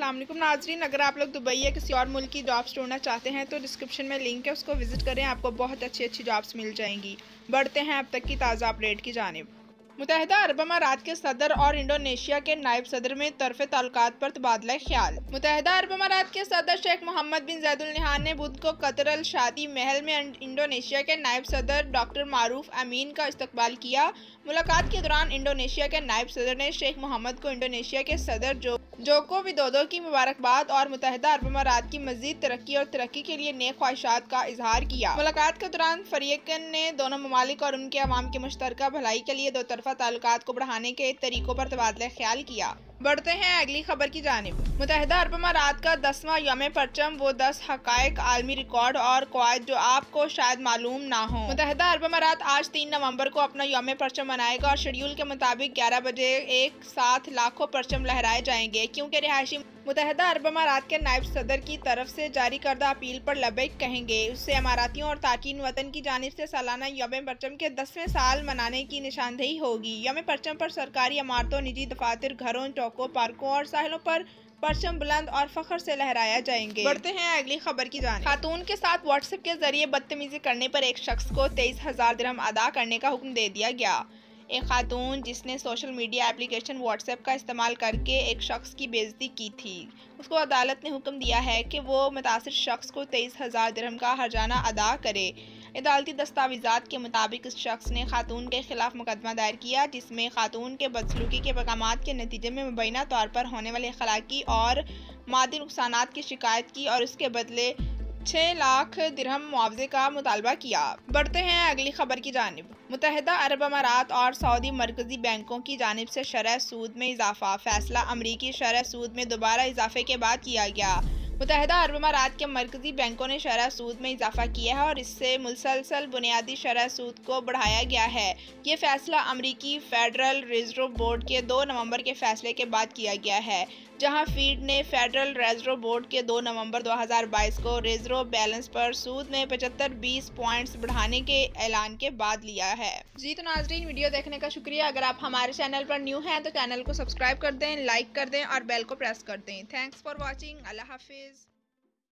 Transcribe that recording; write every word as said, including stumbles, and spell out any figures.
अस्सलाम वालेकुम नाजरीन, अगर आप लोग दुबई या किसी और मुल्क की जॉब्स ढूंढना चाहते हैं तो डिस्क्रिप्शन में लिंक है, उसको विजिट करें। आपको बहुत अच्छी अच्छी जॉब्स मिल जाएंगी। बढ़ते हैं अब तक की ताज़ा अपडेट की जानिब। मुत्तहिदा अरब अमारात के सदर और इंडोनेशिया के नायब सदर में तरफ़े ताल्लुकात पर तबादला ख्याल। मुत्तहिदा अरब अमारात के सदर Sheikh Mohammed bin Zayed Al Nahyan ने बुध को कतर अल शादी महल में इंडोनेशिया के नायब सदर डॉक्टर मारूफ अमीन का इस्तकबाल किया। मुलाकात के दौरान इंडोनेशिया के नायब सदर ने शेख मोहम्मद को इंडोनेशिया के सदर जो जोको विदोदो की मुबारकबाद और मुत्तहिदा अरब अमारात की मज़ीद तरक्की और तरक्की के लिए नेक ख्वाहिशात का इजहार किया। मुलाकात के दौरान फरीकैन ने दोनों ममालिक और उनके अवाम की मुश्तरका भलाई के लिए दो तरफा ताल्लुकात को बढ़ाने के तरीकों पर तबादला ख्याल किया। बढ़ते हैं अगली खबर की जानिब। मुत्तहिदा अरब अमारात का दसवां यौम परचम, वो दस हकायक, आलमी रिकॉर्ड और कवायद जो आपको शायद मालूम ना हो। मुत्तहिदा अरब अमारात आज तीन नवंबर को अपना यौम परचम मनाएगा और शेड्यूल के मुताबिक ग्यारह बजे एक साथ लाखों परचम लहराए जाएंगे। क्योंकि रिहायशी मुत्तहिदा अरब अमारात के नायब सदर की तरफ से जारी करदा अपील पर लबैक कहेंगे, उससे अमारातियों और तारकीन वतन की जानिब से सालाना यौम परचम के दसवें साल मनाने की निशानदेही होगी। यौम परचम पर सरकारी इमारतों, निजी दफातर, घरों, चौकों, पार्कों और साहिलों पर परचम बुलंद और फख्र से लहराया जाएंगे। बढ़ते हैं अगली खबर की जानिब। खातून के साथ व्हाट्सएप के जरिए बदतमीजी करने पर एक शख्स को तेईस हजार दिरहम अदा करने का हुक्म दे दिया गया। एक खातून जिसने सोशल मीडिया एप्लीकेशन व्हाट्सएप का इस्तेमाल करके एक शख्स की बेइज्जती की थी, उसको अदालत ने हुक्म दिया है कि वो मुतासिर शख्स को तेईस हजार दिरहम का हर्जाना अदा करे। अदालती दस्तावेजात के मुताबिक इस शख्स ने खातून के खिलाफ मुकदमा दायर किया, जिसमें खातून के बदसलूकी के पैगामात के नतीजे में मुबैना तौर पर होने वाले अखलाकी और मादी नुकसानात की शिकायत की और उसके बदले छः लाख दिरहम मुआवजे का मुतालबा किया। बढ़ते हैं अगली खबर की जानिब। मुत्तहिदा अरब अमारात और सऊदी मरकजी बैंकों की जानिब से शरह सूद में इजाफा। फैसला अमरीकी शरह सूद में दोबारा इजाफे के बाद किया गया। मुत्तहिदा अरब अमारात के मरकजी बैंकों ने शरह सूद में इजाफा किया है और इससे मुसलसल बुनियादी शरह सूद को बढ़ाया गया है। ये फैसला अमरीकी फेडरल रिजर्व बोर्ड के दो नवंबर के फैसले के बाद किया गया है, जहां फीड ने फेडरल रिजर्व बोर्ड के दो नवंबर दो हज़ार बाईस को रिजर्व बैलेंस पर सूद में पचहत्तर बीस पॉइंट्स बढ़ाने के ऐलान के बाद लिया है। जी तो नाजरीन, वीडियो देखने का शुक्रिया। अगर आप हमारे चैनल पर न्यू हैं तो चैनल को सब्सक्राइब कर दें, लाइक कर दें और बेल को प्रेस कर दें। Thanks for watching. अल्लाह हाफिज़।